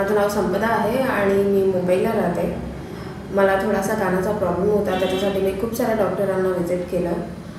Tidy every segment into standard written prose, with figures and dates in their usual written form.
माझं नाव संपदा आहे आणि मी मुंबईला राहते। मला थोडासा कानाचा प्रॉब्लेम होता, त्याच्यासाठी मी खूप साऱ्या डॉक्टरांना व्हिजिट केलं,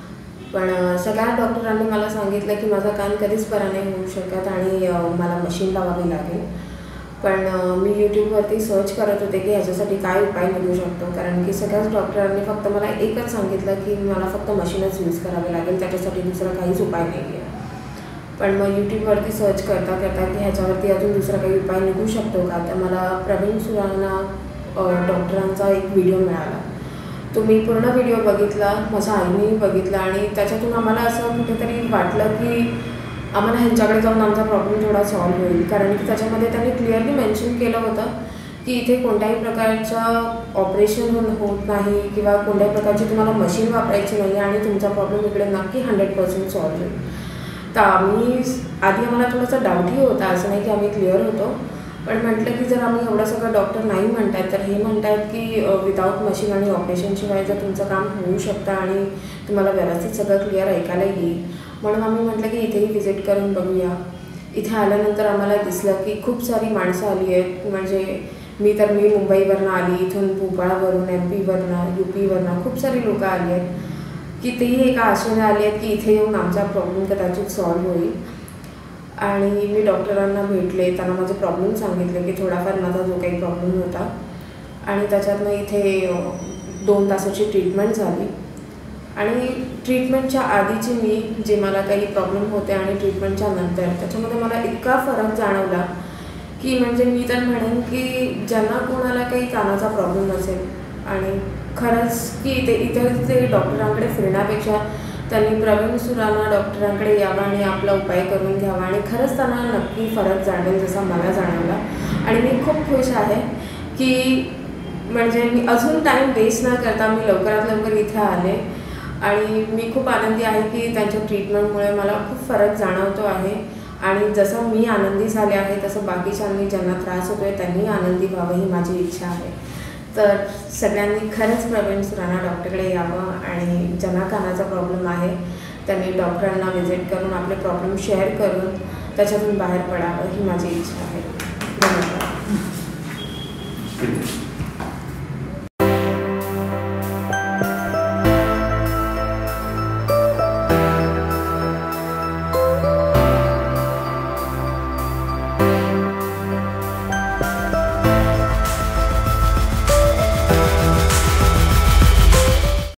पण सगळ्या डॉक्टरांनी मला सांगितलं की माझा कान कधीच बरा नाही होऊ शकत आणि मला मशीन लावावी लागेल। पण मी यूट्यूबवरती सर्च करत होते की ह्याच्यासाठी काय उपाय निघू शकतो, कारण की सगळ्याच डॉक्टरांनी फक्त मला एकच सांगितलं की मला फक्त मशीनच यूज करावी लागेल, त्याच्यासाठी दुसरा काहीच उपाय नाही आहे। पण मग यूट्यूबवरती सर्च करता करता की ह्याच्यावरती अजून दुसरा काही उपाय निघू शकतो का, तर मला प्रवीण सुराणा डॉक्टरांचा एक व्हिडिओ मिळाला। तो मी पूर्ण व्हिडिओ बघितला, माझ्या आईनेही बघितला आणि त्याच्यातून आम्हाला असं कुठेतरी वाटलं की आम्हाला ह्यांच्याकडे जाऊन आमचा प्रॉब्लेम थोडा सॉल्व्ह होईल, कारण की त्याच्यामध्ये त्यांनी क्लिअरली मेन्शन केलं होतं की इथे कोणत्याही प्रकारचं ऑपरेशन होत नाही किंवा कोणत्याही प्रकारची तुम्हाला मशीन वापरायची नाही आणि तुमचा प्रॉब्लेम इकडे नक्की 100% सॉल्व्ह होईल। तर आधी आम्हाला थोडासा डाऊटही होता, असं नाही की आम्ही क्लिअर होतो, पण म्हटलं की जर आम्ही एवढं सगळं डॉक्टर नाही म्हणतात तर हे म्हणतात की विदाऊट मशीन आणि ऑपरेशनशिवाय जर तुमचं काम होऊ शकतं आणि तुम्हाला व्यवस्थित सगळं क्लिअर ऐकायला येईल, म्हणून आम्ही म्हटलं की इथेही व्हिजिट करून बघूया। इथे आल्यानंतर आम्हाला दिसलं की खूप सारी माणसं आली आहेत, म्हणजे मी मुंबईवरनं आली, इथून भोपाळवरून, MP वरनं, UP वरनं खूप सारी लोकं आली आहेत की तेही एका आशेने आली आहेत की इथे येऊन आमचा प्रॉब्लेम कदाचित सॉल्व्ह होईल। आणि मी डॉक्टरांना भेटले, त्यांना माझे प्रॉब्लेम सांगितले की थोडाफार माझा जो काही प्रॉब्लेम होता, आणि त्याच्यातनं इथे 2 तासाची ट्रीटमेंट झाली। आणि ट्रीटमेंटच्या आधीची मी जे मला काही प्रॉब्लेम होते आणि ट्रीटमेंटच्या नंतर त्याच्यामध्ये मला इतका फरक जाणवला की म्हणजे मी तर म्हणेन की ज्यांना कोणाला काही कानाचा प्रॉब्लेम असेल आणि खरंच की इथे डॉक्टरांकडे फिरण्यापेक्षा त्यांनी प्रवीण सुराणा डॉक्टरांकडे यावं आणि आपला उपाय करून घ्यावा आणि खरंच त्यांना नक्की फरक जाणवेल, जसा मला जाणवला। आणि मी खूप खुश आहे की म्हणजे मी अजून टाईम वेस्ट न करता मी लवकरात लवकर इथे आले आणि मी खूप आनंदी आहे की त्यांच्या ट्रीटमेंटमुळे मला खूप फरक जाणवतो आहे। आणि जसं मी आनंदी झाले आहे तसं बाकीच्यांनी ज्यांना त्रास होतो आहे त्यांनी आनंदी व्हावं ही माझी इच्छा आहे। तर सगळ्यांनी खरंच प्रवीण सुराणा डॉक्टरकडे यावं आणि ज्यांना कानाचा प्रॉब्लेम आहे त्यांनी डॉक्टरांना व्हिजिट करून आपले प्रॉब्लेम शेअर करून त्याच्यातून बाहेर पडावं ही माझी इच्छा आहे।